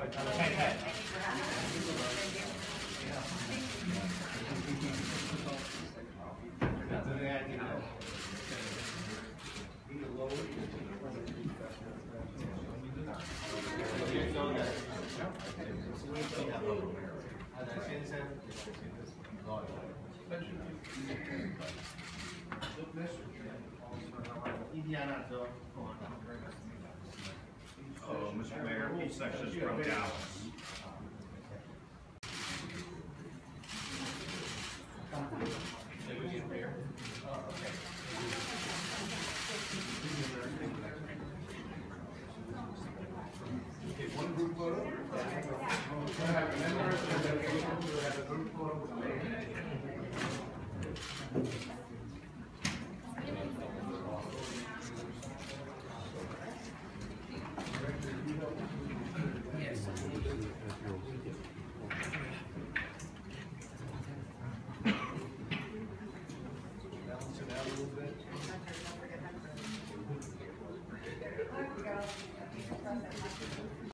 Mr. Mayor, each section is from Dallas. One group photo. We'll have members and delegation will have a group photo with the mayor. Balance it out a little bit.